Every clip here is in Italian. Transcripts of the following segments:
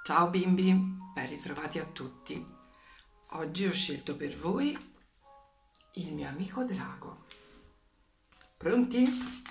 Ciao bimbi, ben ritrovati a tutti. Oggi ho scelto per voi il mio amico drago. Pronti?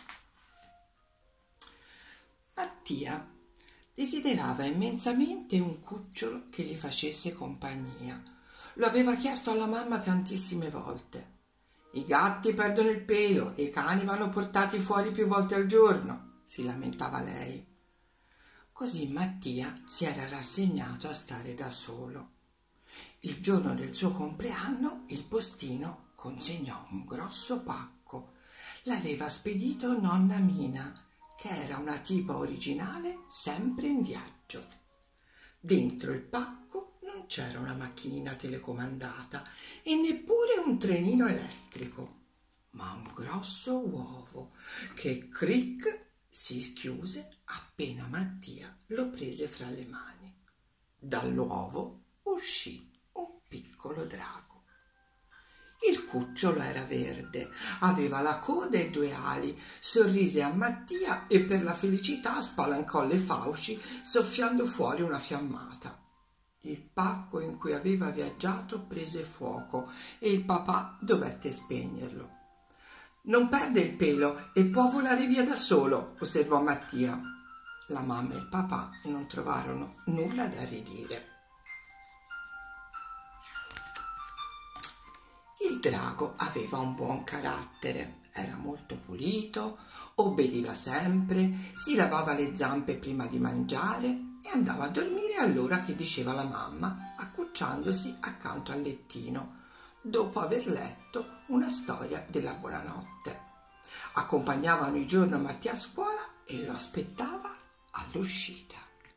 Mattia desiderava immensamente un cucciolo che gli facesse compagnia. Lo aveva chiesto alla mamma tantissime volte. I gatti perdono il pelo e i cani vanno portati fuori più volte al giorno, si lamentava lei. Così Mattia si era rassegnato a stare da solo. Il giorno del suo compleanno il postino consegnò un grosso pacco. L'aveva spedito nonna Mina, che era una tipa originale sempre in viaggio. Dentro il pacco non c'era una macchinina telecomandata e neppure un trenino elettrico, ma un grosso uovo che cric si schiuse appena Mattia lo prese fra le mani. Dall'uovo uscì un piccolo drago. Il cucciolo era verde, aveva la coda e due ali, sorrise a Mattia e per la felicità spalancò le fauci soffiando fuori una fiammata. Il pacco in cui aveva viaggiato prese fuoco e il papà dovette spegnerlo. «Non perde il pelo e può volare via da solo», osservò Mattia. La mamma e il papà non trovarono nulla da ridire. Il drago aveva un buon carattere, era molto pulito, obbediva sempre, si lavava le zampe prima di mangiare e andava a dormire all'ora che diceva la mamma, accucciandosi accanto al lettino, dopo aver letto una storia della buonanotte. Accompagnava ogni giorno Mattia a scuola e lo aspettava all'uscita.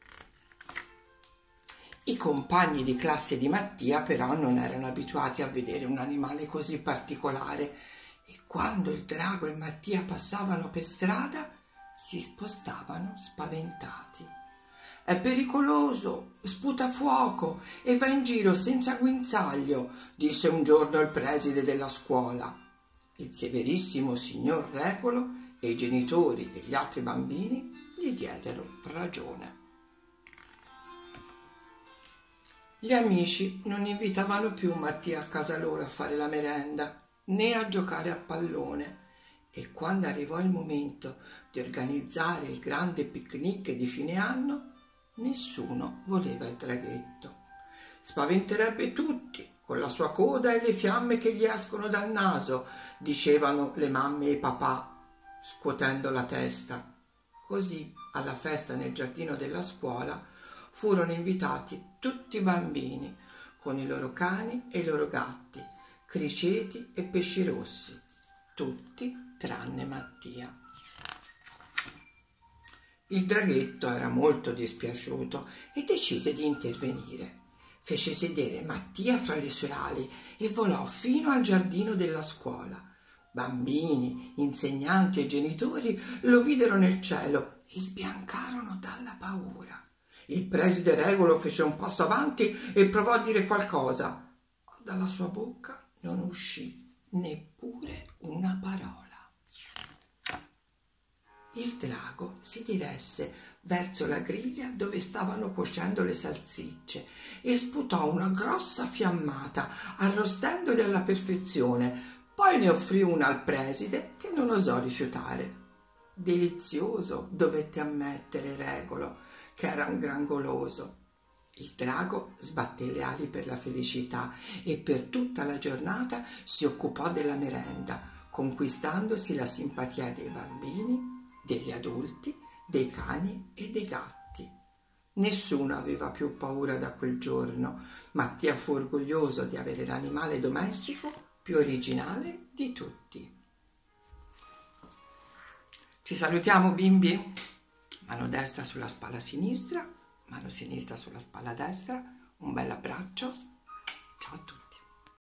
I compagni di classe di Mattia però non erano abituati a vedere un animale così particolare e quando il drago e Mattia passavano per strada si spostavano spaventati. «È pericoloso, sputa fuoco e va in giro senza guinzaglio», disse un giorno il preside della scuola. Il severissimo signor Regolo e i genitori degli altri bambini gli diedero ragione. Gli amici non invitavano più Mattia a casa loro a fare la merenda né a giocare a pallone e quando arrivò il momento di organizzare il grande picnic di fine anno nessuno voleva il draghetto. «Spaventerebbe tutti con la sua coda e le fiamme che gli escono dal naso», dicevano le mamme e i papà, scuotendo la testa. Così alla festa nel giardino della scuola furono invitati tutti i bambini con i loro cani e i loro gatti, criceti e pesci rossi, tutti tranne Mattia. Il draghetto era molto dispiaciuto e decise di intervenire. Fece sedere Mattia fra le sue ali e volò fino al giardino della scuola. Bambini, insegnanti e genitori lo videro nel cielo e sbiancarono dalla paura. Il preside Regolo fece un passo avanti e provò a dire qualcosa, ma dalla sua bocca non uscì neppure una parola. Il drago si diresse verso la griglia dove stavano cuocendo le salsicce e sputò una grossa fiammata, arrostendole alla perfezione. Poi ne offrì una al preside che non osò rifiutare. Delizioso, dovette ammettere Regolo, che era un gran goloso. Il drago sbatté le ali per la felicità e per tutta la giornata si occupò della merenda, conquistandosi la simpatia dei bambini, degli adulti, dei cani e dei gatti. Nessuno aveva più paura da quel giorno. Mattia fu orgoglioso di avere l'animale domestico più originale di tutti. Ci salutiamo bimbi? Mano destra sulla spalla sinistra, mano sinistra sulla spalla destra, un bel abbraccio. Ciao a tutti.